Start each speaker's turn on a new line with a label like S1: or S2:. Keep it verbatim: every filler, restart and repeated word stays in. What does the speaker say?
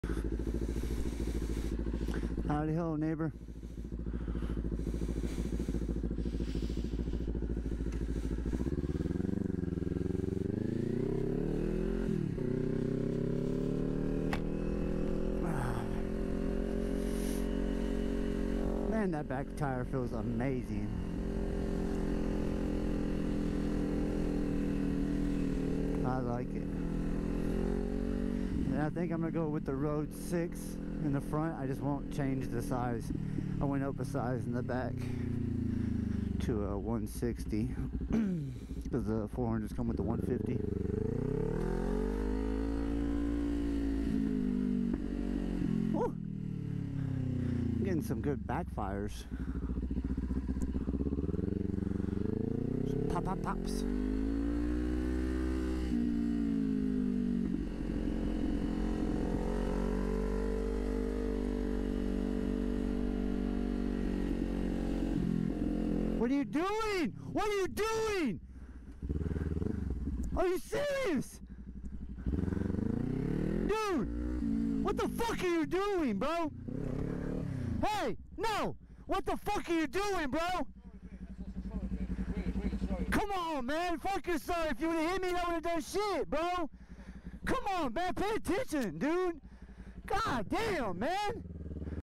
S1: Howdy ho, neighbor. Man, that back tire feels amazing. I like it. And I think I'm gonna go with the Road six in the front. I just won't change the size. I went up a size in the back to a one sixty because the four hundreds come with the one fifty. Woo! I'm getting some good backfires. Pop, pop, pops. What are you doing? What are you doing? Are you serious? Dude, what the fuck are you doing, bro? Hey, no! What the fuck are you doing, bro? Come on, man. Fuck yourself. If you would have hit me, I would have done shit, bro. Come on, man. Pay attention, dude. God damn, man.